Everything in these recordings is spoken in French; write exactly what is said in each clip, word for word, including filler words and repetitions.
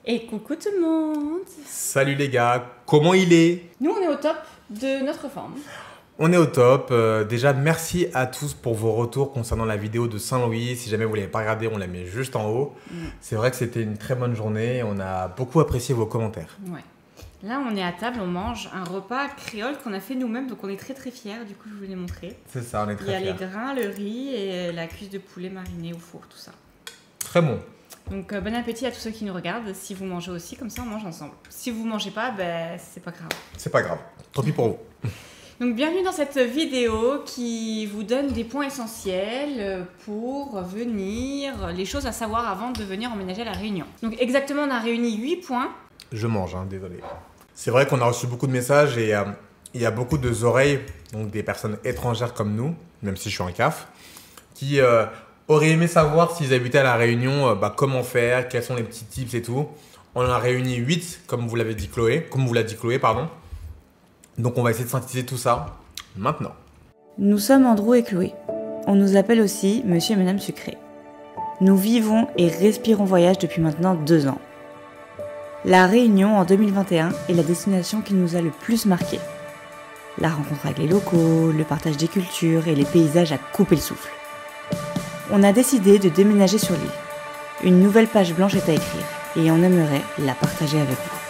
Et coucou tout le monde. Salut les gars, comment il est? Nous on est au top de notre forme. On est au top. Euh, déjà merci à tous pour vos retours concernant la vidéo de Saint-Louis. Si jamais vous ne l'avez pas regardée, on la met juste en haut. Mm. C'est vrai que c'était une très bonne journée. On a beaucoup apprécié vos commentaires. Ouais. Là on est à table, on mange un repas créole qu'on a fait nous-mêmes, donc on est très très fiers. Du coup je vous l'ai montré. C'est ça, on est très fiers. Il y a fiers. Les grains, le riz et la cuisse de poulet marinée au four, tout ça. Très bon. Donc euh, bon appétit à tous ceux qui nous regardent. Si vous mangez aussi, comme ça on mange ensemble. Si vous mangez pas, ben c'est pas grave. C'est pas grave. Tant pis pour vous. Donc bienvenue dans cette vidéo qui vous donne des points essentiels pour venir, les choses à savoir avant de venir emménager à La Réunion. Donc exactement on a réuni huit points. Je mange, hein, désolé. C'est vrai qu'on a reçu beaucoup de messages et euh, il y a beaucoup de oreilles, donc des personnes étrangères comme nous, même si je suis un C A F, qui euh, auraient aimé savoir s'ils habitaient à La Réunion, euh, bah, comment faire, quels sont les petits tips et tout. On en a réuni huit, comme vous l'avez dit Chloé, comme vous l'a dit Chloé, pardon. Donc on va essayer de synthétiser tout ça maintenant. Nous sommes Andrew et Chloé. On nous appelle aussi Monsieur et Madame Sucré. Nous vivons et respirons voyage depuis maintenant deux ans. La Réunion en deux mille vingt et un est la destination qui nous a le plus marqué. La rencontre avec les locaux, le partage des cultures et les paysages à couper le souffle. On a décidé de déménager sur l'île. Une nouvelle page blanche est à écrire et on aimerait la partager avec vous.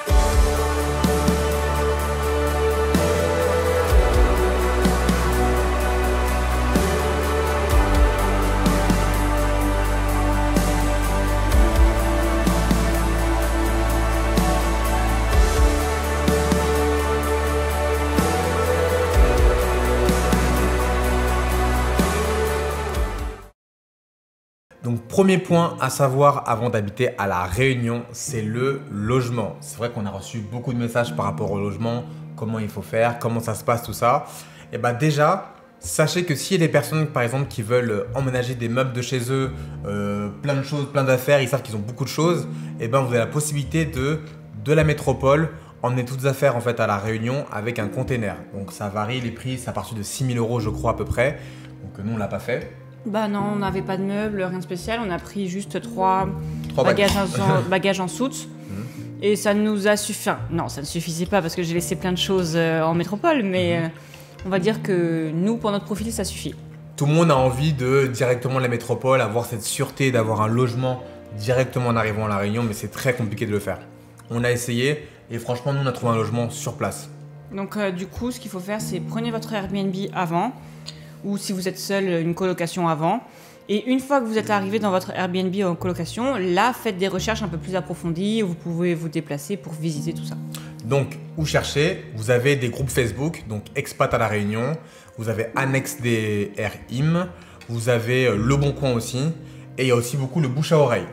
Donc premier point à savoir avant d'habiter à La Réunion, c'est le logement. C'est vrai qu'on a reçu beaucoup de messages par rapport au logement, comment il faut faire, comment ça se passe, tout ça. Et bah déjà, sachez que s'il y a des personnes par exemple qui veulent emménager des meubles de chez eux, euh, plein de choses, plein d'affaires, ils savent qu'ils ont beaucoup de choses, et ben vous avez la possibilité de, de la métropole, emmener toutes les affaires en fait à La Réunion avec un container. Donc ça varie, les prix, c'est à partir de six mille euros je crois à peu près. Donc nous on l'a pas fait. Bah non, on n'avait pas de meubles, rien de spécial. On a pris juste trois, trois bagages, en, bagages en soute. Mmh. Et ça nous a suffi. Enfin, non, ça ne suffisait pas parce que j'ai laissé plein de choses en métropole. Mais mmh. euh, on va dire que nous, pour notre profil, ça suffit. Tout le monde a envie de directement la métropole, avoir cette sûreté d'avoir un logement directement en arrivant à La Réunion. Mais c'est très compliqué de le faire. On a essayé et franchement, nous, on a trouvé un logement sur place. Donc euh, du coup, ce qu'il faut faire, c'est prenez votre Airbnb avant. Ou si vous êtes seul, une colocation avant. Et une fois que vous êtes arrivé dans votre Airbnb en colocation, là, faites des recherches un peu plus approfondies, où vous pouvez vous déplacer pour visiter tout ça. Donc, où chercher? Vous avez des groupes Facebook, donc Expat à La Réunion, vous avez Annexe des R I M, vous avez Le Bon Coin aussi, et il y a aussi beaucoup le bouche à oreille.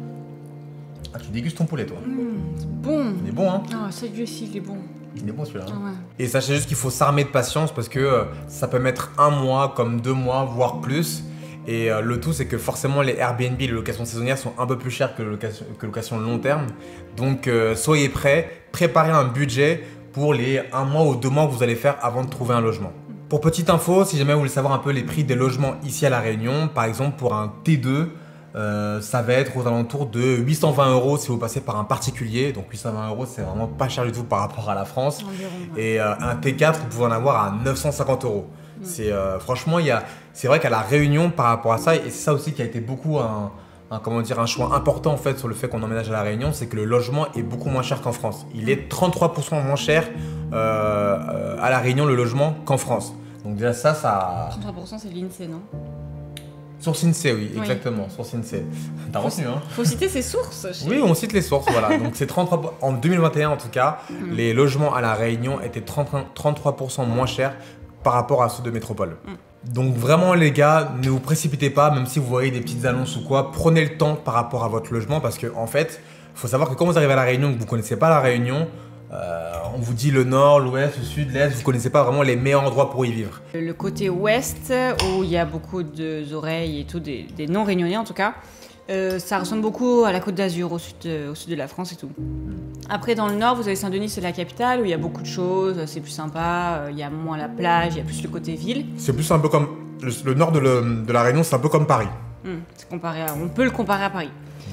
Ah, tu dégustes ton poulet, toi? Mmh, c'est bon. Il est bon, hein? Ah, ça lui aussi, il est bon. Il est bon celui-là. Ah ouais. Et sachez juste qu'il faut s'armer de patience parce que euh, ça peut mettre un mois, comme deux mois, voire plus. Et euh, le tout, c'est que forcément les Airbnb, les locations saisonnières sont un peu plus chères que les locations, que locations long terme. Donc euh, soyez prêts, préparez un budget pour les un mois ou deux mois que vous allez faire avant de trouver un logement. Pour petite info, si jamais vous voulez savoir un peu les prix des logements ici à La Réunion, par exemple pour un T deux, Euh, ça va être aux alentours de huit cent vingt euros si vous passez par un particulier. Donc huit cent vingt euros, c'est vraiment pas cher du tout par rapport à la France. Environ, ouais. Et euh, un T quatre, vous pouvez en avoir à neuf cent cinquante euros. Mm. C'est euh, franchement, il y a, c'est vrai qu'à La Réunion, par rapport à ça, et c'est ça aussi qui a été beaucoup un, un, comment dire, un choix important en fait sur le fait qu'on emménage à La Réunion, c'est que le logement est beaucoup moins cher qu'en France. Il est trente-trois pour cent moins cher euh, euh, à La Réunion le logement qu'en France. Donc déjà ça, ça. trente-trois pour cent c'est l'INSEE, non? Sur Cinsee, oui, exactement, oui. Sur Cinsee. T'as retenu, hein? Faut citer ses sources. Oui, on cite les sources, voilà. Donc c'est trente-trois en deux mille vingt et un en tout cas, mm. les logements à La Réunion étaient trente-trois pour cent moins chers par rapport à ceux de métropole. Mm. Donc vraiment les gars, ne vous précipitez pas, même si vous voyez des petites annonces ou quoi, prenez le temps par rapport à votre logement parce que en fait, il faut savoir que quand vous arrivez à La Réunion et que vous ne connaissez pas La Réunion, Euh, on vous dit le nord, l'ouest, le sud, l'est, vous ne connaissez pas vraiment les meilleurs endroits pour y vivre. Le côté ouest, où il y a beaucoup d'oreilles et tout, des, des non-réunionnais en tout cas, euh, ça ressemble beaucoup à la Côte d'Azur, au sud, de, au sud de la France et tout. Après dans le nord, vous avez Saint-Denis, c'est la capitale, où il y a beaucoup de choses, c'est plus sympa, il y a moins la plage, il y a plus le côté ville. C'est plus un peu comme, le, le nord de, le, de La Réunion, c'est un peu comme Paris. Mmh, c'est comparé à, on peut le comparer à Paris.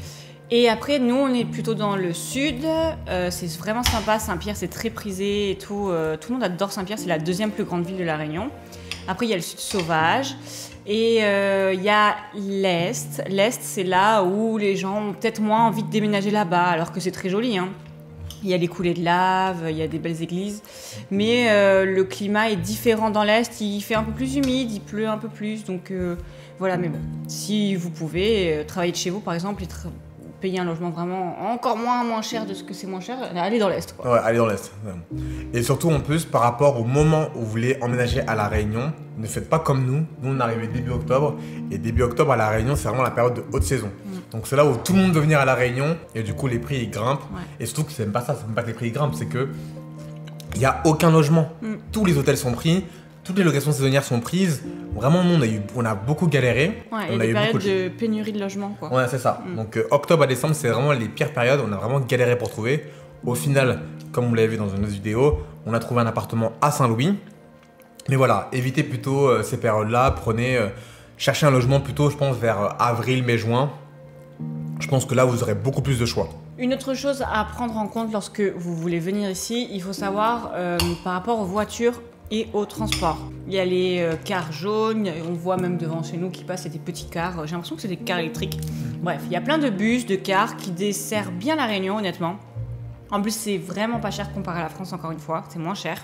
Et après, nous, on est plutôt dans le sud. Euh, c'est vraiment sympa. Saint-Pierre, c'est très prisé et tout. Euh, tout le monde adore Saint-Pierre. C'est la deuxième plus grande ville de La Réunion. Après, il y a le sud sauvage. Et il euh, y a l'est. L'est, c'est là où les gens ont peut-être moins envie de déménager là-bas, alors que c'est très joli, hein. Il y a les coulées de lave, il y a des belles églises. Mais euh, le climat est différent dans l'est. Il fait un peu plus humide, il pleut un peu plus. Donc euh, voilà, mais bon. Si vous pouvez euh, travailler de chez vous, par exemple, et tra- payer un logement vraiment encore moins, moins cher de ce que c'est moins cher, allez dans l'est, quoi. Ouais, allez dans l'est. Et surtout, en plus, par rapport au moment où vous voulez emménager à La Réunion, ne faites pas comme nous. Nous, on est arrivé début octobre. Et début octobre à La Réunion, c'est vraiment la période de haute saison. Mm. Donc c'est là où tout le monde veut venir à La Réunion. Et du coup, les prix, ils grimpent. Ouais. Et surtout que c'est même pas ça, c'est même pas que les prix, ils grimpent. C'est que il n'y a aucun logement. Mm. Tous les hôtels sont pris. Toutes les locations saisonnières sont prises. Vraiment, nous, on a, eu, on a beaucoup galéré. Ouais, on et a des eu périodes beaucoup de... de pénurie de logements, quoi. Ouais, c'est ça. Mm. Donc, euh, octobre à décembre, c'est vraiment les pires périodes. On a vraiment galéré pour trouver. Au final, comme vous l'avez vu dans une autre vidéo, on a trouvé un appartement à Saint-Louis. Mais voilà, évitez plutôt euh, ces périodes-là. Prenez, euh, cherchez un logement plutôt, je pense, vers euh, avril, mai, juin. Je pense que là, vous aurez beaucoup plus de choix. Une autre chose à prendre en compte lorsque vous voulez venir ici, il faut savoir euh, par rapport aux voitures et aux transports. Il y a les euh, cars jaunes, on voit même devant chez nous qui passent des petits cars. J'ai l'impression que c'est des cars électriques. Bref, il y a plein de bus, de cars qui desservent bien La Réunion, honnêtement. En plus, c'est vraiment pas cher comparé à la France, encore une fois. C'est moins cher.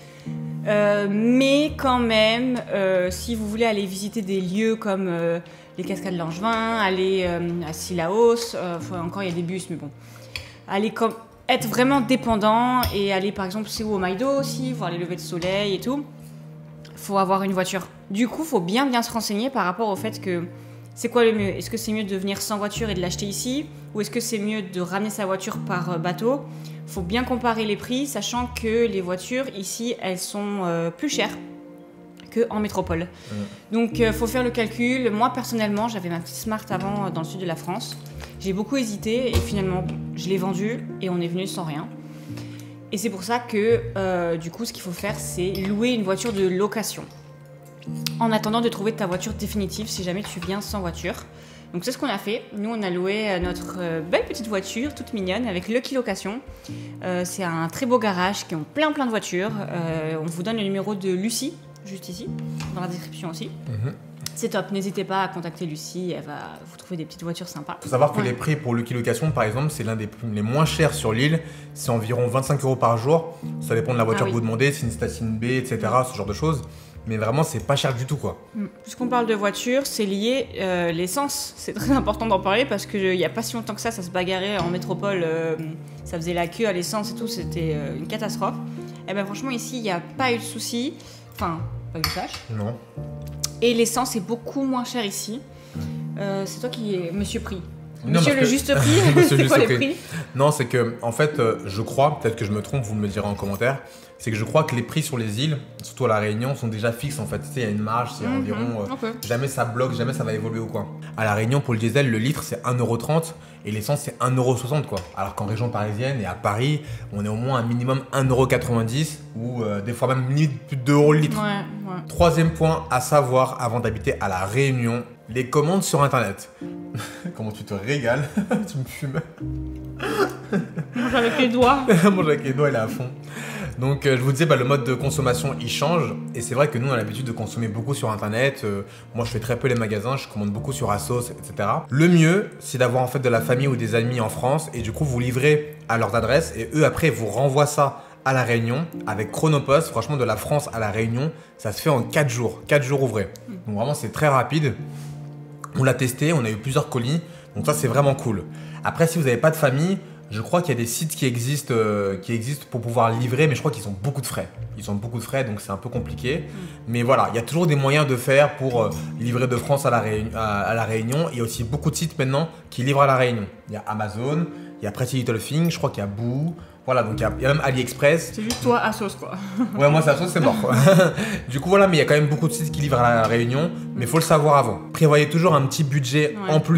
Euh, mais quand même, euh, si vous voulez aller visiter des lieux comme euh, les Cascades Langevin, aller euh, à Sillaos, euh, encore il y a des bus, mais bon. Aller comme... être vraiment dépendant et aller par exemple c'est où au Maïdo aussi, voir les levées de soleil et tout, faut avoir une voiture. Du coup, faut bien bien se renseigner par rapport au fait que c'est quoi le mieux. Est-ce que c'est mieux de venir sans voiture et de l'acheter ici, ou est-ce que c'est mieux de ramener sa voiture par bateau? Faut bien comparer les prix, sachant que les voitures ici elles sont euh, plus chères qu'en métropole. Mmh. Donc euh, faut faire le calcul. Moi personnellement, j'avais ma petite Smart avant euh, dans le sud de la France. J'ai beaucoup hésité et finalement je l'ai vendue et on est venu sans rien. Et c'est pour ça que euh, du coup ce qu'il faut faire, c'est louer une voiture de location en attendant de trouver ta voiture définitive si jamais tu viens sans voiture. Donc c'est ce qu'on a fait. Nous on a loué notre euh, belle petite voiture toute mignonne avec Lucky Location. Euh, c'est un très beau garage qui ont plein plein de voitures. Euh, on vous donne le numéro de Lucie juste ici dans la description aussi. Mmh. C'est top, n'hésitez pas à contacter Lucie, elle va vous trouver des petites voitures sympas. Il faut savoir que ouais. les prix pour Lucky Location, par exemple, c'est l'un des les moins chers sur l'île. C'est environ vingt-cinq euros par jour. Ça dépend de la voiture ah, oui. que vous demandez, c'est une statine B, et cetera, ce genre de choses. Mais vraiment, c'est pas cher du tout, quoi. Puisqu'on parle de voiture, c'est lié euh, l'essence. C'est très important d'en parler parce qu'il n'y a pas si longtemps que ça, ça se bagarrait en métropole. Euh, ça faisait la queue à l'essence et tout, c'était euh, une catastrophe. Et bien franchement, ici, il n'y a pas eu de soucis. Enfin, pas que je sache. Non. Et l'essence est beaucoup moins chère ici. Euh, c'est toi qui es Monsieur Prix. Non, Monsieur le que... juste prix. C'est quoi les prix, prix Non, c'est que, en fait, euh, je crois, peut-être que je me trompe, vous me le direz en commentaire, c'est que je crois que les prix sur les îles, surtout à La Réunion, sont déjà fixes en fait. Tu sais, il y a une marge, c'est mm-hmm. environ. Euh, okay. Jamais ça bloque, jamais ça va évoluer ou quoi. À La Réunion, pour le diesel, le litre c'est un euro trente et l'essence c'est un euro soixante quoi. Alors qu'en région parisienne et à Paris, on est au moins un minimum un euro quatre-vingt-dix ou euh, des fois même limite plus de deux euros le litre. Ouais, ouais. Troisième point à savoir avant d'habiter à La Réunion, les commandes sur internet. Comment tu te régales. Tu me fumes. Mange avec les doigts. Mange avec les doigts, il est à fond. Donc euh, je vous disais, bah, le mode de consommation il change et c'est vrai que nous on a l'habitude de consommer beaucoup sur internet. Euh, moi je fais très peu les magasins, je commande beaucoup sur Asos, et cetera. Le mieux c'est d'avoir en fait de la famille ou des amis en France et du coup vous livrez à leurs adresses et eux après vous renvoient ça à La Réunion avec Chronopost. Franchement de la France à La Réunion ça se fait en quatre jours, quatre jours ouvrés. Donc vraiment c'est très rapide. On l'a testé, on a eu plusieurs colis, donc ça c'est vraiment cool. Après si vous n'avez pas de famille, je crois qu'il y a des sites qui existent, euh, qui existent pour pouvoir livrer, mais je crois qu'ils ont beaucoup de frais. Ils ont beaucoup de frais, donc c'est un peu compliqué. Mmh. Mais voilà, il y a toujours des moyens de faire pour euh, livrer de France à la, Réunion, à, à la Réunion. Il y a aussi beaucoup de sites maintenant qui livrent à La Réunion. Il y a Amazon, il y a Pretty Little Thing, je crois qu'il y a Boo. Voilà, donc il y, a, il y a même AliExpress. C'est juste toi, Asos, quoi. Ouais, moi, c'est Asos, c'est mort, quoi. Du coup, voilà, mais il y a quand même beaucoup de sites qui livrent à La Réunion, mais il faut le savoir avant. Prévoyez toujours un petit budget ouais. en plus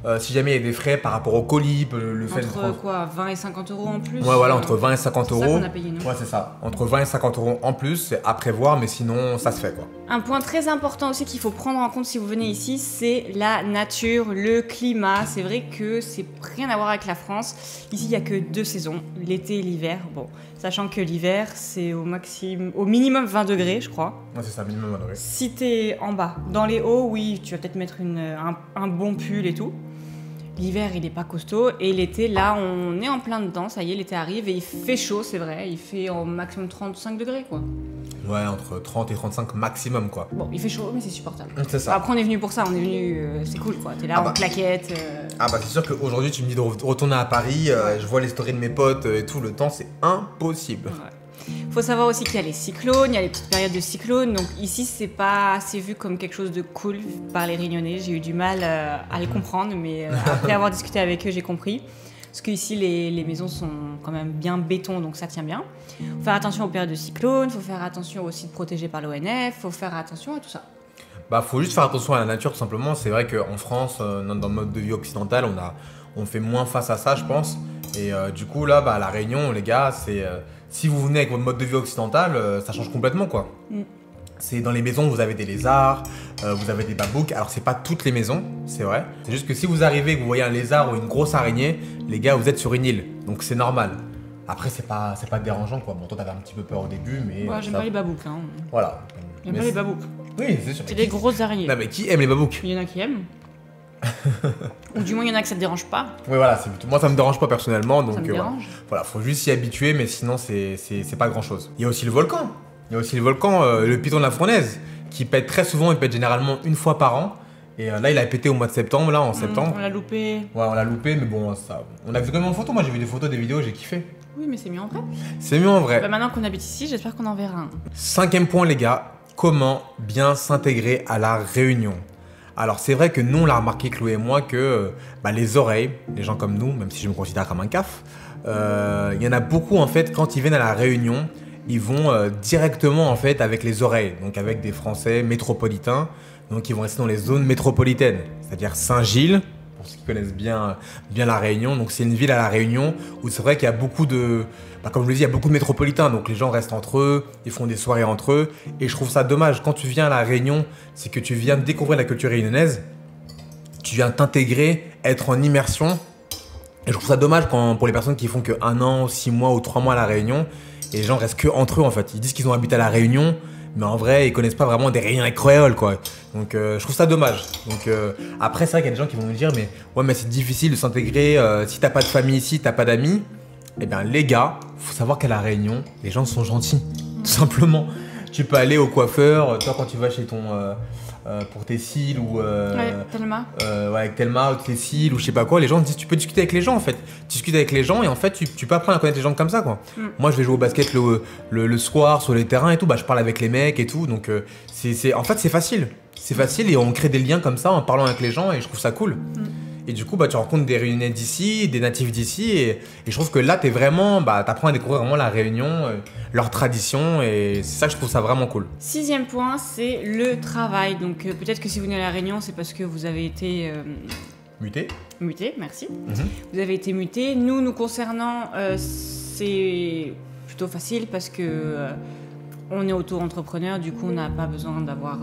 Euh, si jamais il y a des frais par rapport au colis, le, le fait entre de... quoi, vingt et cinquante euros en plus. Ouais, voilà, entre vingt et cinquante euros. C'est ça qu'on a payé, non? Ouais, c'est ça. Entre vingt et cinquante euros en plus, c'est à prévoir, mais sinon, ça se fait, quoi. Un point très important aussi qu'il faut prendre en compte si vous venez ici, c'est la nature, le climat. C'est vrai que c'est rien à voir avec la France. Ici, il n'y a que deux saisons, l'été et l'hiver. Bon, sachant que l'hiver, c'est au maximum, au minimum vingt degrés, je crois. Ouais, c'est ça, minimum vingt degrés. Si t'es en bas, dans les hauts, oui, tu vas peut-être mettre une, un, un bon pull et tout. L'hiver, il est pas costaud. Et l'été, là, on est en plein dedans. Ça y est, l'été arrive et il fait chaud, c'est vrai. Il fait au maximum trente-cinq degrés, quoi. Ouais, entre trente et trente-cinq maximum, quoi. Bon, il fait chaud, mais c'est supportable. C'est ça. Après, on est venu pour ça. On est venu... Euh, c'est cool, quoi. T'es là Ah en bah. claquette. Euh... Ah bah, c'est sûr qu'aujourd'hui, tu me dis de re- retourner à Paris. Euh, je vois les stories de mes potes euh, et tout. Le temps, c'est impossible. Ouais. Faut savoir aussi qu'il y a les cyclones, il y a les petites périodes de cyclones. Donc ici, c'est pas assez vu comme quelque chose de cool par les Réunionnais. J'ai eu du mal euh, à le comprendre, mais euh, après avoir discuté avec eux, j'ai compris. Parce qu'ici, les, les maisons sont quand même bien béton, donc ça tient bien. Faut faire attention aux périodes de cyclones, faut faire attention aux sites protégés par l'O N F, faut faire attention à tout ça. Bah, faut juste faire attention à la nature, tout simplement. C'est vrai qu'en France, euh, dans le mode de vie occidental, on, a, on fait moins face à ça, je pense. Et euh, du coup, là, bah, à La Réunion, les gars, c'est... Euh, si vous venez avec votre mode de vie occidental, euh, ça change complètement, quoi. Mm. C'est dans les maisons, vous avez des lézards, euh, vous avez des babouks. Alors, c'est pas toutes les maisons, c'est vrai. C'est juste que si vous arrivez et que vous voyez un lézard ou une grosse araignée, les gars, vous êtes sur une île. Donc, c'est normal. Après, c'est pas, c'est pas dérangeant, quoi. Bon, toi, t'avais un petit peu peur au début, mais... Ouais, j'aime ça... pas les babouks, hein. Voilà. J'aime mais pas les babouks. Oui, c'est sûr. C'est des grosses araignées. Non, mais qui aime les babouks? Il y en a qui aiment. Ou du moins, il y en a que ça te dérange pas. Oui, voilà, moi ça me dérange pas personnellement, donc ça me euh, dérange. Voilà, faut juste s'y habituer, mais sinon c'est pas grand chose. Il y a aussi le volcan, il y a aussi le volcan, euh, le piton de la Fournaise, qui pète très souvent, il pète généralement une fois par an. Et euh, là, il a pété au mois de septembre, là, en mmh, septembre. On l'a loupé. Ouais, on l'a loupé, mais bon, ça. On a vu quand même en photo, moi j'ai vu des photos, des vidéos, j'ai kiffé. Oui, mais c'est mieux en vrai. C'est mieux en vrai. Bah, maintenant qu'on habite ici, j'espère qu'on en verra un. Cinquième point, les gars, comment bien s'intégrer à la Réunion? Alors c'est vrai que nous on l'a remarqué, Chloé et moi, que bah, les oreilles, les gens comme nous, même si je me considère comme un caf, euh, il y en a beaucoup en fait, quand ils viennent à la Réunion, ils vont euh, directement en fait avec les oreilles, donc avec des Français métropolitains, donc ils vont rester dans les zones métropolitaines, c'est-à-dire Saint-Gilles, pour ceux qui connaissent bien, bien la Réunion. Donc c'est une ville à la Réunion où c'est vrai qu'il y a beaucoup de, bah, comme je le dis, il y a beaucoup de métropolitains, donc les gens restent entre eux, ils font des soirées entre eux, et je trouve ça dommage. Quand tu viens à la Réunion, c'est que tu viens découvrir la culture réunionnaise, tu viens t'intégrer, être en immersion, et je trouve ça dommage quand, pour les personnes qui font que un an, six mois ou trois mois à la Réunion, et les gens restent que entre eux en fait. Ils disent qu'ils ont habité à la Réunion, mais en vrai, ils connaissent pas vraiment des Réunionnais créoles, quoi. Donc, euh, je trouve ça dommage. Donc, euh, après, c'est vrai qu'il y a des gens qui vont nous dire, mais ouais, mais c'est difficile de s'intégrer euh, si t'as pas de famille ici, t'as pas d'amis. Eh bien, les gars, faut savoir qu'à la Réunion, les gens sont gentils, tout simplement. Tu peux aller au coiffeur, toi, quand tu vas chez ton euh, euh, pour tes cils ou euh, ouais, Thelma. Euh, ouais, avec Thelma ou tes cils ou je sais pas quoi, les gens te disent tu peux discuter avec les gens en fait. Tu discutes avec les gens et en fait tu, tu peux apprendre à connaître les gens comme ça quoi. Mm. Moi je vais jouer au basket le, le, le soir sur les terrains et tout, bah je parle avec les mecs et tout, donc euh, c'est, c'est en fait c'est facile, c'est facile et on crée des liens comme ça en parlant avec les gens et je trouve ça cool. Mm. Et du coup, bah, tu rencontres des Réunionnais d'ici, des natifs d'ici, et, et je trouve que là, t'es vraiment, bah, t'apprends à découvrir vraiment la Réunion, euh, leurs traditions, et c'est ça que je trouve ça vraiment cool. Sixième point, c'est le travail. Donc euh, peut-être que si vous venez à la Réunion, c'est parce que vous avez été euh... muté. Muté, merci. Mm-hmm. Vous avez été muté. Nous, nous concernant, euh, c'est plutôt facile parce que euh, on est auto-entrepreneur. Du coup, on n'a pas besoin d'avoir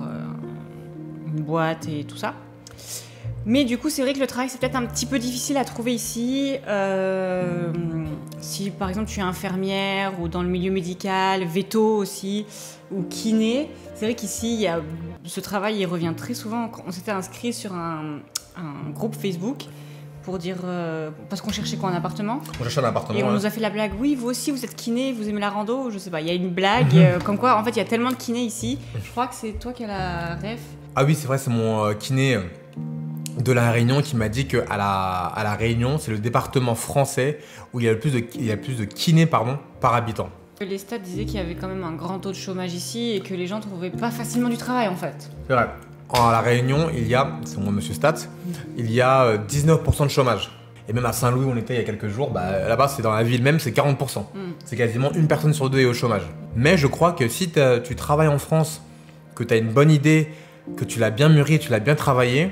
euh, une boîte et tout ça. Mais du coup, c'est vrai que le travail, c'est peut-être un petit peu difficile à trouver ici. Euh, si, par exemple, tu es infirmière ou dans le milieu médical, veto aussi, ou kiné, c'est vrai qu'ici, il y a, ce travail, il revient très souvent. On s'était inscrit sur un, un groupe Facebook pour dire... Euh, parce qu'on cherchait quoi, un appartement ? On cherchait un appartement, Et on ouais. nous a fait la blague, oui, vous aussi, vous êtes kiné, vous aimez la rando, je sais pas. Il y a une blague, euh, comme quoi, en fait, il y a tellement de kinés ici. Je crois que c'est toi qui as la ref. Ah oui, c'est vrai, c'est mon euh, kiné... Euh... de la Réunion qui m'a dit qu'à la, à la Réunion, c'est le département français où il y a le plus de, il y a le plus de kinés pardon, par habitant. Les stats disaient qu'il y avait quand même un grand taux de chômage ici et que les gens trouvaient pas facilement du travail en fait. C'est vrai. À la Réunion, il y a, c'est moi monsieur Stats, il y a dix-neuf pour cent de chômage. Et même à Saint-Louis où on était il y a quelques jours, bah, là-bas c'est dans la ville même, c'est quarante pour cent. Mm. C'est quasiment une personne sur deux est au chômage. Mais je crois que si tu travailles en France, que tu as une bonne idée, que tu l'as bien mûri, tu l'as bien travaillé,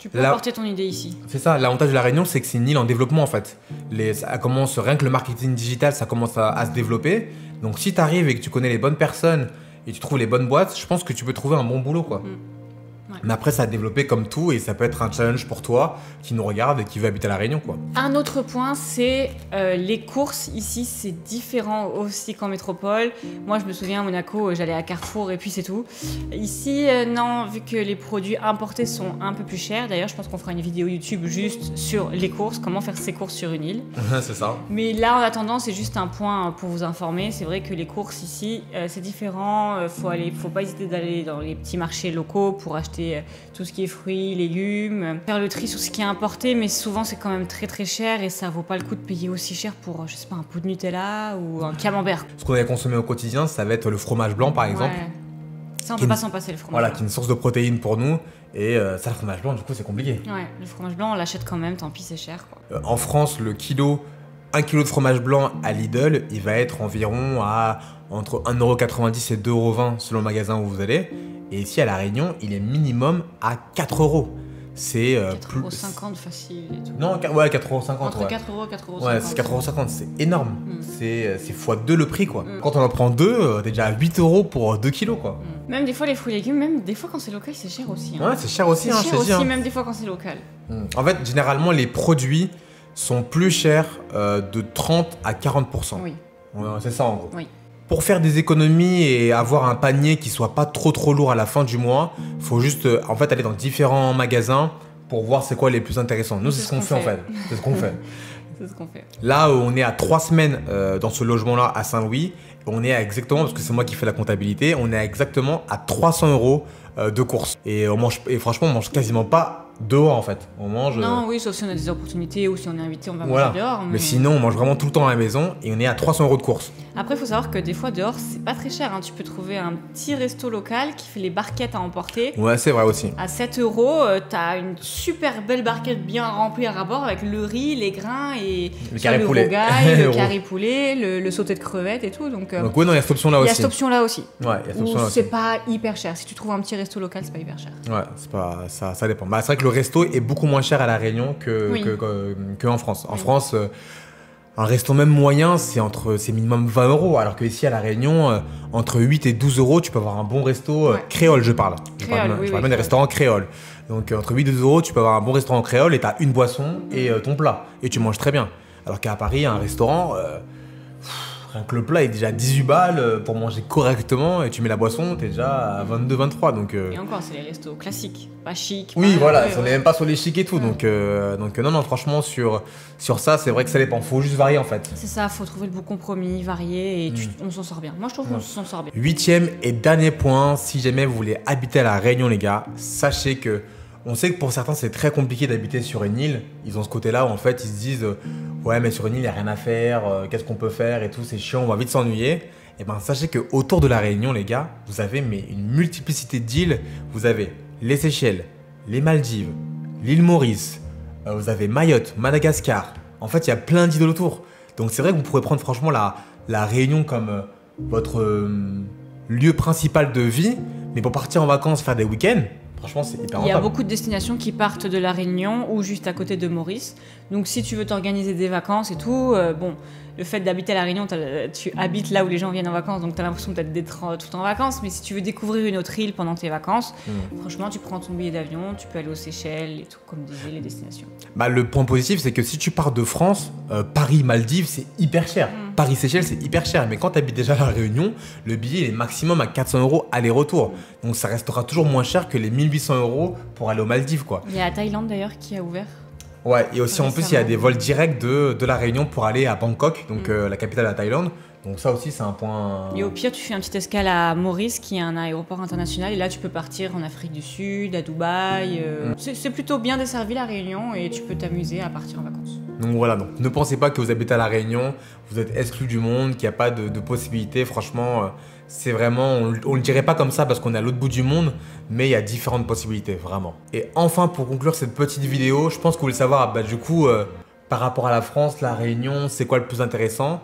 Tu peux Là- apporter ton idée ici. C'est ça, l'avantage de la Réunion, c'est que c'est une île en développement en fait. Les, ça commence, rien que le marketing digital, ça commence à, à se développer. Donc si tu arrives et que tu connais les bonnes personnes et tu trouves les bonnes boîtes, je pense que tu peux trouver un bon boulot quoi. Mm. Ouais. Mais après, ça a développé comme tout et ça peut être un challenge pour toi qui nous regarde et qui veut habiter à la Réunion quoi. Un autre point, c'est euh, les courses. Ici, c'est différent aussi qu'en métropole. Moi, je me souviens à Monaco, euh, j'allais à Carrefour et puis c'est tout. Ici, euh, non, vu que les produits importés sont un peu plus chers. D'ailleurs, je pense qu'on fera une vidéo YouTube juste sur les courses, comment faire ses courses sur une île. C'est ça. Mais là, en attendant, c'est juste un point pour vous informer. C'est vrai que les courses ici, euh, c'est différent. Euh, faut aller, faut pas hésiter d'aller dans les petits marchés locaux pour acheter euh, tout ce qui est fruits, légumes, euh, faire le tri sur ce qui est importé. Mais souvent, c'est quand même très très cher et ça vaut pas le coup de payer aussi cher pour, je sais pas, un pot de Nutella ou un camembert. Ce qu'on va consommer au quotidien, ça va être le fromage blanc par exemple. Ouais. Ça, on Qui peut est pas une- s'en passer le fromage. Voilà, blanc. qui est une source de protéines pour nous. Et euh, ça, le fromage blanc, du coup, c'est compliqué. Ouais, le fromage blanc, on l'achète quand même. Tant pis, c'est cher, quoi. Euh, en France, le kilo, un kilo de fromage blanc à Lidl, il va être environ à entre un euro quatre-vingt-dix et deux euros vingt selon le magasin où vous allez. Et ici, à La Réunion, il est minimum à quatre euros. C'est euh, quatre plus. euros cinquante facile et tout. Non, qu- ouais, quatre euros cinquante. Entre ouais. quatre euros et quatre euros. Ouais, c'est quatre euros cinquante, c'est énorme. Mm. C'est euh, c'est fois deux le prix, quoi. Mm. Quand on en prend deux, euh, t'es déjà à huit euros pour deux kilos, quoi. Mm. Même des fois, les fruits et légumes, même des fois quand c'est local, c'est cher aussi. hein. Ouais, c'est cher aussi, C'est hein, cher je te aussi, dis. hein. même des fois quand c'est local. Mm. En fait, généralement, les produits sont plus chers euh, de trente à quarante pour cent. Oui. Ouais, c'est ça, en gros. Oui. Pour faire des économies et avoir un panier qui soit pas trop trop lourd à la fin du mois, faut juste euh, en fait aller dans différents magasins pour voir c'est quoi les plus intéressants. Nous, c'est ce qu'on fait, en fait. C'est ce qu'on fait. C'est ce qu'on fait. Là, euh, on est à trois semaines euh, dans ce logement-là à Saint-Louis. On est à exactement, parce que c'est moi qui fais la comptabilité, on est à exactement à trois cents euros euh, de courses. Et, on mange, et franchement, on mange quasiment pas dehors en fait. On mange. Non, oui, sauf si on a des opportunités ou si on est invité, on va Voilà. manger dehors. Mais sinon, on mange vraiment tout le temps à la maison et on est à trois cents euros de courses. Après, il faut savoir que des fois, dehors, c'est pas très cher. hein. Tu peux trouver un petit resto local qui fait les barquettes à emporter. Ouais, c'est vrai aussi. À sept euros, euh, t'as une super belle barquette bien remplie à rabord avec le riz, les grains et Le soit carré le poulet. rogaille, Le le ro- carré poulet, le, le sauté de crevettes et tout. Donc, euh, Donc, ouais, non, il y a cette option-là il y a aussi. cette option-là aussi. Ouais, il y a cette Où option-là aussi. c'est pas hyper cher. Si tu trouves un petit resto local, c'est pas hyper cher. Ouais, c'est pas, ça, ça dépend. Bah, c'est vrai que le resto est beaucoup moins cher à La Réunion que, Oui. que, que- que en France. En Oui. France, euh, un resto même moyen, c'est entre c'est minimum vingt euros. Alors que ici à La Réunion, euh, entre huit et douze euros, tu peux avoir un bon resto euh, Ouais. créole, je parle. Je Créole, parle, bien- oui, je parle oui, bien des créole. restaurants créoles. Donc euh, entre huit et douze euros, tu peux avoir un bon restaurant créole et tu as une boisson et euh, ton plat. Et tu manges très bien. Alors qu'à Paris, un restaurant, euh, pff, rien que le plat est déjà à dix-huit balles euh, pour manger correctement et tu mets la boisson, tu es déjà à vingt-deux vingt-trois. Donc, euh, Et encore, c'est les restos classiques, pas chic. oui, pas- voilà, ouais, on n'est ouais. même pas sur les chics et tout. Ouais. Donc, euh, donc euh, non, non, franchement, sur, sur ça, c'est vrai que ça dépend. Faut juste varier en fait. C'est ça, faut trouver le bon compromis, varier et tu- on s'en sort bien. Moi, je trouve qu'on Ouais. s'en sort bien. Huitième et dernier point, si jamais vous voulez habiter à La Réunion, les gars, sachez que on sait que pour certains, c'est très compliqué d'habiter sur une île. Ils ont ce côté-là où en fait, ils se disent euh, ouais, mais sur une île, il n'y a rien à faire, euh, qu'est-ce qu'on peut faire et tout, c'est chiant, on va vite s'ennuyer. Et ben, sachez que autour de La Réunion, les gars, vous avez mais une multiplicité d'îles. Vous avez les Seychelles, les Maldives, l'île Maurice, euh, vous avez Mayotte, Madagascar. En fait, il y a plein d'îles autour. Donc, c'est vrai que vous pourrez prendre franchement la, la Réunion comme euh, votre euh, lieu principal de vie. Mais pour partir en vacances, faire des week-ends, franchement, c'est hyper Il y a rentable. beaucoup de destinations qui partent de La Réunion ou juste à côté de Maurice. Donc, si tu veux t'organiser des vacances et tout, euh, bon, le fait d'habiter à La Réunion, t'as- tu habites là où les gens viennent en vacances, donc tu as l'impression peut-être d'être en- tout en vacances. Mais si tu veux découvrir une autre île pendant tes vacances, Mm. franchement, tu prends ton billet d'avion, tu peux aller aux Seychelles et tout, comme disaient les destinations. Bah, le point positif, c'est que si tu pars de France, euh, Paris-Maldives, c'est hyper cher. Mm. Paris-Seychelles, c'est hyper cher. Mais quand tu habites déjà à La Réunion, le billet il est maximum à quatre cents euros aller-retour. Donc ça restera toujours moins cher que les mille huit cents euros pour aller aux Maldives, quoi. Il y a la Thaïlande d'ailleurs qui a ouvert. Ouais, et aussi en plus, il y a Récemment. des vols directs de, de La Réunion pour aller à Bangkok, donc Mm. euh, la capitale de la Thaïlande. Donc ça aussi, c'est un point... Et au pire, tu fais un petit escale à Maurice, qui est un aéroport international, et là, tu peux partir en Afrique du Sud, à Dubaï. euh, Mm. c'est, c'est plutôt bien desservi la Réunion, et tu peux t'amuser à partir en vacances. Donc voilà, donc ne pensez pas que vous habitez à La Réunion, vous êtes exclu du monde, qu'il n'y a pas de, de possibilités. Franchement, euh, c'est vraiment, on, on le dirait pas comme ça parce qu'on est à l'autre bout du monde, mais il y a différentes possibilités, vraiment. Et enfin, pour conclure cette petite vidéo, je pense que vous voulez savoir, bah, du coup, euh, par rapport à la France, La Réunion, c'est quoi le plus intéressant?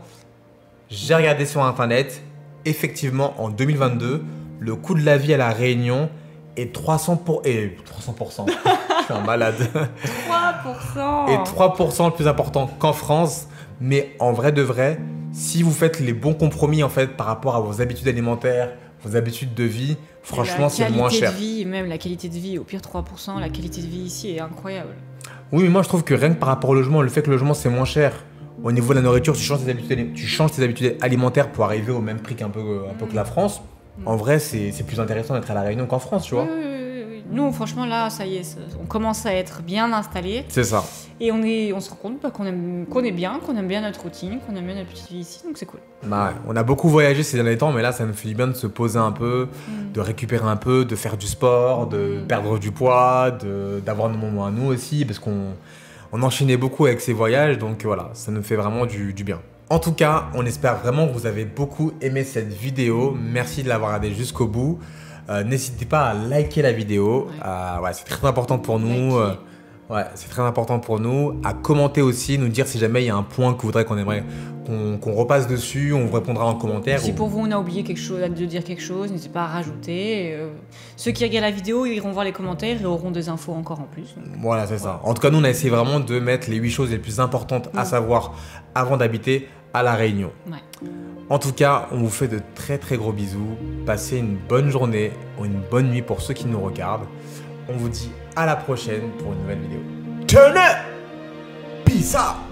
J'ai regardé sur internet, effectivement, en deux mille vingt-deux, le coût de la vie à La Réunion est trois cents pour... Et trois cents pour cent. Je C'est un malade. trois pour cent. Et trois pour cent le plus important qu'en France. Mais en vrai de vrai, si vous faites les bons compromis en fait par rapport à vos habitudes alimentaires, vos habitudes de vie, franchement, c'est moins cher. La qualité de vie, même la qualité de vie, au pire trois pour cent, la qualité de vie ici est incroyable. Oui, mais moi je trouve que rien que par rapport au logement, le fait que le logement c'est moins cher, au niveau de la nourriture, tu changes tes habitudes, tu changes tes habitudes alimentaires pour arriver au même prix qu'un peu, un peu que la France. Mmh. En vrai, c'est plus intéressant d'être à La Réunion qu'en France, tu vois. Oui, oui, oui. Nous, franchement, là, ça y est, on commence à être bien installés. C'est ça. Et on, est, on se rend compte bah, qu'on aime, qu'on est bien, qu'on aime bien notre routine, qu'on aime bien notre petite vie ici, donc c'est cool. Bah ouais, on a beaucoup voyagé ces derniers temps, mais là, ça nous fait du bien de se poser un peu, mmh. de récupérer un peu, de faire du sport, de mmh. perdre du poids, d'avoir nos moments à nous aussi, parce qu'on on enchaînait beaucoup avec ces voyages, donc voilà, ça nous fait vraiment du, du bien. En tout cas, on espère vraiment que vous avez beaucoup aimé cette vidéo. Merci de l'avoir regardée jusqu'au bout. Euh, N'hésitez pas à liker la vidéo. Ouais. Euh, ouais, c'est très important pour nous. Euh, ouais, c'est très important pour nous. À commenter aussi, nous dire si jamais il y a un point que vous voudrez qu'on aimerait qu'on qu'on repasse dessus. On vous répondra en commentaire. Si ou... pour vous on a oublié quelque chose, de dire quelque chose, n'hésitez pas à rajouter. Euh, ceux qui regardent la vidéo, ils iront voir les commentaires et auront des infos encore en plus. Donc, voilà, c'est voilà. ça. En tout cas, nous on a essayé vraiment de mettre les huit choses les plus importantes ouais. à savoir avant d'habiter à La Réunion. Ouais. En tout cas, on vous fait de très très gros bisous. Passez une bonne journée ou une bonne nuit pour ceux qui nous regardent. On vous dit à la prochaine pour une nouvelle vidéo. Turn up! Peace out!